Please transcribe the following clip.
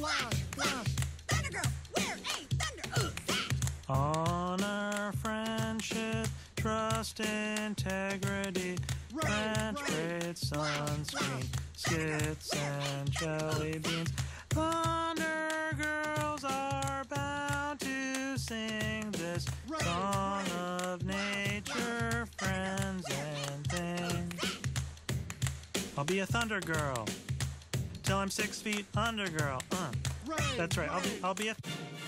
Thunder Girl, we're a thunder. Honor, friendship, trust, integrity, French braid, sunscreen, skits, and jelly beans. Thunder Girls are bound to sing this song of nature, friends, and things. I'll be a Thunder Girl till I'm 6 feet under, girl. That's right. I'll be a